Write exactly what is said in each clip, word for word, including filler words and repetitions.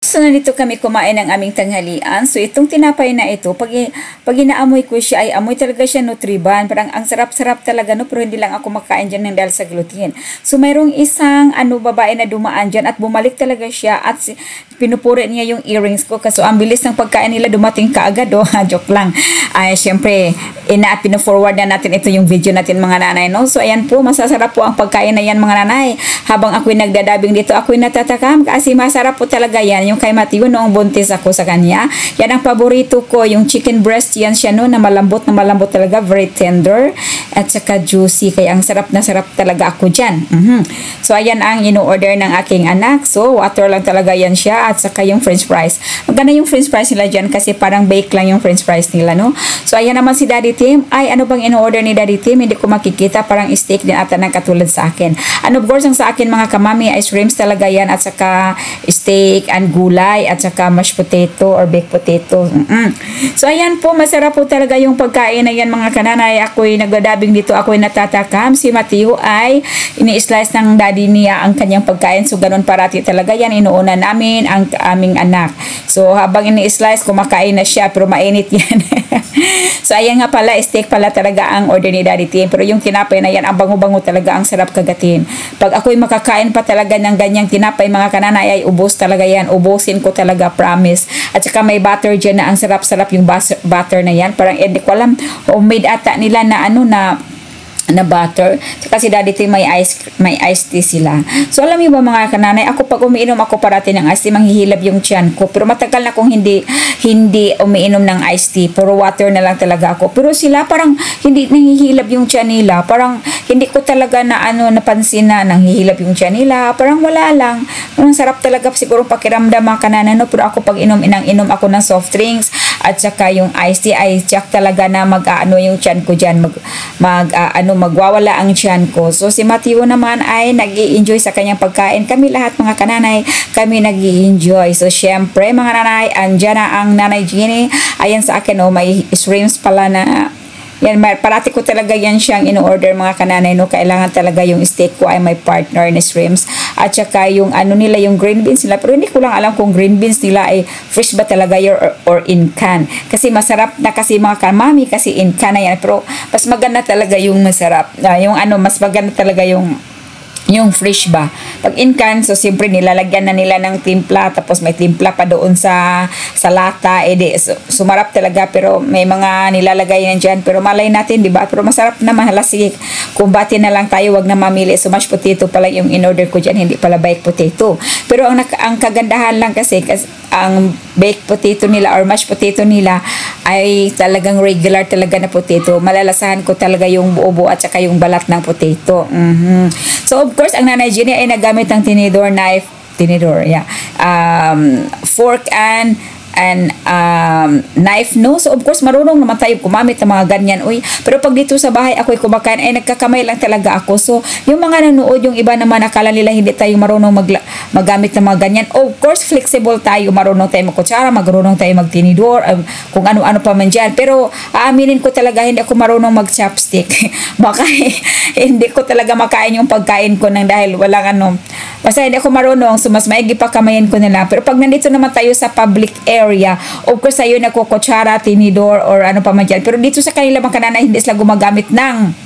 So, nandito kami kumain ng aming tanghalian. So, itong tinapay na ito, pag, pag inaamoy ko siya, ay amoy talaga siya Nutriban. Parang ang sarap-sarap talaga, no? Pero hindi lang ako makain dyan ng dahil sa gluten. So, mayroong isang ano, babae na dumaan dyan at bumalik talaga siya at si, pinupuri niya yung earrings ko. Kaso, ang bilis ng pagkain nila, dumating kaagad, oh. Joke lang. Ay, syempre, ina at pinu-forward na natin ito yung video natin, mga nanay, no? So, ayan po, masasarap po ang pagkain na yan, mga nanay. Habang ako'y nagdadabing dito, ako'y natatakam kasi masarap po talaga yan. Yung kay Matthew, noong buntis ako sa kanya, yan ang paborito ko, yung chicken breast, yan siya, no, na malambot na malambot talaga, very tender at saka juicy, kaya ang sarap na sarap talaga ako dyan. Mm-hmm. So ayan ang ino-order ng aking anak. So water lang talaga yan siya at saka yung french fries. Maganda yung french fries nila dyan kasi parang bake lang yung french fries nila, no? So ayan naman si Daddy Tim. Ay, ano bang ino-order ni Daddy Tim? Hindi ko makikita, parang steak din ata ng katulad sa akin. And of course, ang sa akin mga kamami, ice creams talaga yan at saka steak and gulay at saka mashed potato or baked potato. Mm-mm. So ayan po, masarap po talaga yung pagkain na yan, mga kananay. Ako'y nagdadabing dito, ako'y natatakam. Si Matthew ay ini-slice ng daddy niya ang kanyang pagkain. So ganun parati talaga yan, inuuna namin ang aming anak. So habang ini-slice, kumakain na siya, pero mainit yan. So ayan nga pala, steak pala talaga ang order ni Daddy Tim. Pero yung tinapay na yan, ang bango-bango talaga, ang sarap kagatin. Pag ako'y makakain pa talaga ng ganyang tinapay, mga kananay, ay ubos talaga yan. Ubusin ko talaga, promise. At saka may butter dyan na ang sarap-sarap yung butter na yan. Parang hindi ko alam, homemade ata nila na ano na na butter. Kasi Daddy Tim may ice may iced tea sila. So alam niyo ba, mga kananay, ako pag umiinom ako parati ng iced tea, manghihilab yung tiyan ko. Pero matagal na akong hindi hindi umiinom ng iced tea. Puro water na lang talaga ako. Pero sila parang hindi nanghihilab yung tiyan nila. Parang hindi ko talaga na ano napansin na nanghihilab yung tiyan nila. Parang wala lang. Parang sarap talaga siguro pakiramdam, mga kananay, no? Pero ako pag inom inang inom ako ng soft drinks at saka yung iced tea, ay check talaga na mag-ano yung tiyan ko diyan, mag mag uh, ano magwawala ang tiyan ko. So si Matthew naman ay nag-i-enjoy sa kanyang pagkain. Kami lahat, mga kananay, kami nag-i-enjoy. So syempre, mga nanay, andyan na ang Nanay Jeannie. Ayan sa akin, oh, may shrimps pala na yan, parati ko talaga yan siyang in-order, mga kananay, no? Kailangan talaga yung steak ko ay may partner na shrimps. At saka yung ano nila, yung green beans nila. Pero hindi ko lang alam kung green beans nila ay fresh ba talaga or, or in can. Kasi masarap na kasi, mga kamami, kasi in can na yan. Pero mas maganda talaga yung masarap. Uh, yung ano, mas maganda talaga yung yung fresh ba. Pag in can, so siyempre nilalagyan na nila ng timpla, tapos may timpla pa doon sa sa lata, edi so, sumarap talaga, pero may mga nilalagay yan dyan, pero malay natin, di ba? Pero masarap naman, hala, sige, kumbati na lang tayo, wag na mamili. So mashed potato pala yung in-order ko dyan, hindi pala baked potato. Pero ang, ang kagandahan lang kasi, kasi ang baked potato nila or mashed potato nila ay talagang regular talaga na potato. Malalasahan ko talaga yung buo-buo at saka yung balat ng potato. Mm-hmm. So of course, ang Nanay Jenny ay nagamit ng tinidor knife, tinidor, yeah, um, fork and and um, knife, no? So of course, marunong naman tayo kumamit ng mga ganyan, uy. Pero pag dito sa bahay ako'y kumakain, ay nagkakamay lang talaga ako. So yung mga nanonood, yung iba naman akala nila hindi tayo marunong mag magamit ng mga ganyan. Of course, flexible tayo, marunong tayo magkutsara, marunong tayo magtinidor, um, kung ano-ano pa man dyan. Pero aaminin ko talaga, hindi ako marunong mag-chopstick. Baka eh, hindi ko talaga makain yung pagkain ko nang dahil walang ano. Basta hindi ako marunong, so mas maigi pa kamayin ko na lang. Pero pag nandito naman tayo sa public area, of course tayo nagkukutsara, tinidor, or ano pa man dyan. Pero dito sa kanila, mga kananay, hindi sila gumagamit ng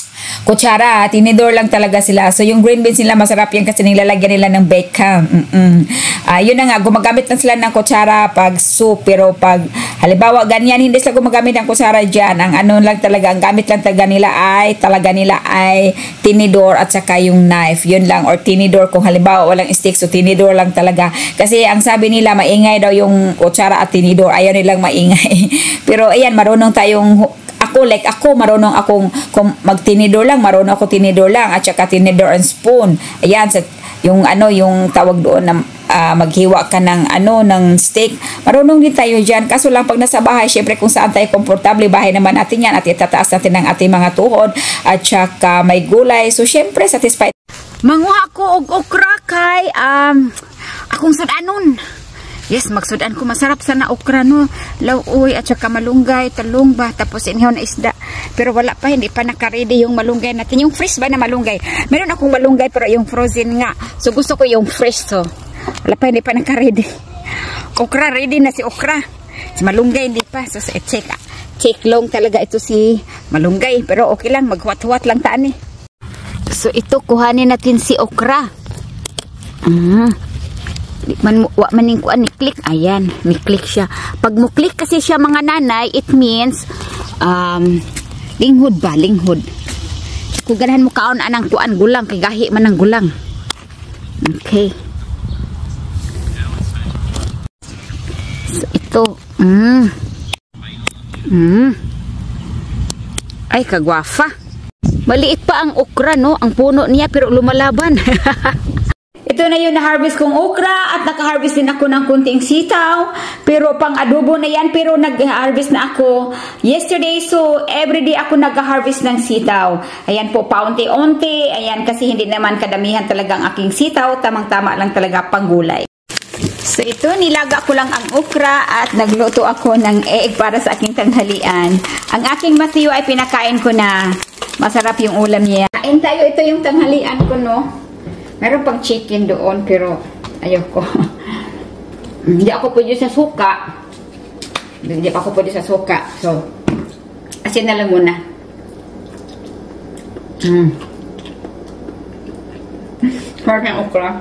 kutsara, tinidor lang talaga sila. So yung green beans nila masarap yan kasi nilalagyan nila ng bacon. Mm-mm. Uh, yun na nga, gumagamit lang sila ng kutsara pag soup, pero pag halimbawa ganyan, hindi sila gumagamit ng kutsara dyan. Ang ano lang talaga, ang gamit lang talaga nila ay talaga nila ay tinidor at saka yung knife. Yun lang, or tinidor kung halimbawa walang stick, so tinidor lang talaga. Kasi ang sabi nila, maingay daw yung kutsara at tinidor. Ayaw nilang maingay. Pero ayan, marunong tayong ako, like ako, marunong akong kung magtinidor lang, marunong ako tinidor lang, at saka tinidor and spoon. Ayan, sa, yung ano, yung tawag doon na uh, maghiwa ka ng ano, ng steak. Marunong din tayo dyan. Kaso lang pag nasa bahay, syempre kung saan tayo komportable, bahay naman natin yan, at itataas natin ang ating mga tuhod, at saka may gulay. So, syempre, satisfied. Manguha ko og okra kay um, akong sudanon. Yes, magsudan ko. Masarap sana okra, no? Lauoy at saka malunggay, talong ba, tapos inhaw na isda. Pero wala pa, hindi pa naka-ready yung malunggay natin. Yung fresh ba na malunggay? Meron akong malunggay pero yung frozen nga. So gusto ko yung fresh, so. Wala pa, hindi pa naka-ready. okra, ready na si okra. Si Malunggay hindi pa. So, check. Check long talaga ito si Malunggay. Pero okay lang, maghuwat-huwat lang taan eh. So, ito, kuhanin natin si okra. Ah. Man, wa maning kuan ni click. Ayan, ni click siya. Pag mo click kasi siya mga nanay, it means um, linghod ba? Linghod. Kung ganahan mo kaon anang kuan, gulang. Kay gahi man ang gulang. Okay. So, ito. Mm. Mm. Ay, kagwafa. Maliit pa ang okra, no? Ang puno niya, pero lumalaban. Ito na yun na-harvest kong okra at naka-harvest din ako ng kunting sitaw. Pero pang adobo na yan, pero nag-harvest na ako yesterday. So, everyday ako nag-harvest ng sitaw. Ayan po, paunti-unti. Ayan, kasi hindi naman kadamihan talaga ang aking sitaw. Tamang-tama lang talaga pang gulay. So, ito, nilaga ko lang ang okra at nagluto ako ng egg para sa aking tanghalian. Ang aking masiyo ay pinakain ko na. Masarap yung ulam niya. Kain tayo, ito yung tanghalian ko, no? Meron pang chicken doon, pero ayoko. Hindi ako pwede sa suka. Hindi pa ako pwede sa suka. So, asin na lang muna. Hmm. Parang ng okra.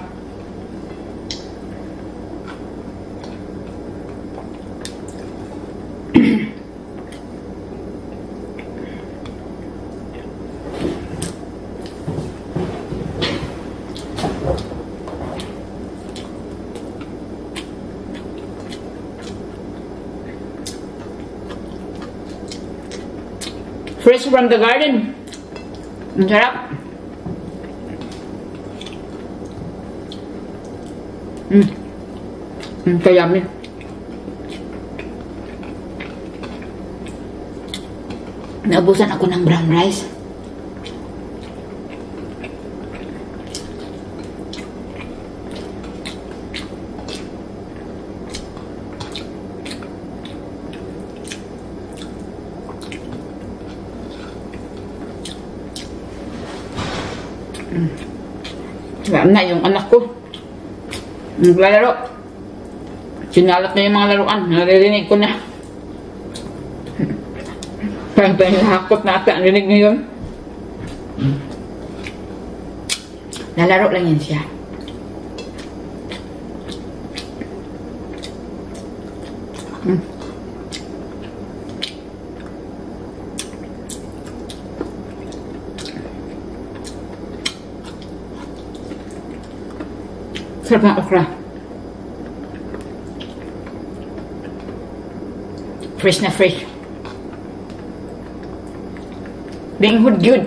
Fresh from the garden. Ang sarap. Mm. Mm, so yummy. Naubusan ako ng brown rice. Alam na yung anak ko naglalaro, sinalat na yung mga laruan, naririnig ko na. Parang tayo nakakot na ata ang rinig ngayon. Lalaro lang yan siya. Hmm. Sarap ng okra. Fresh na fresh. Linghod good.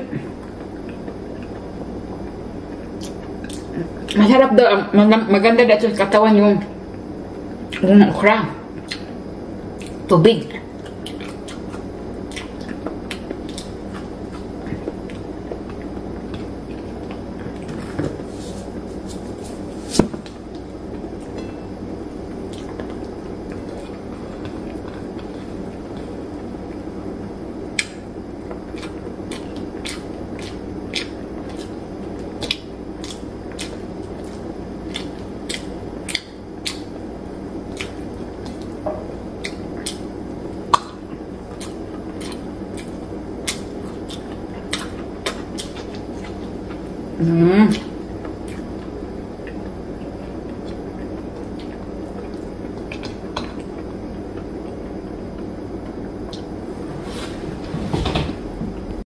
Masarap daw. Maganda daw sa katawan yung yung okra. Tubig. Mm.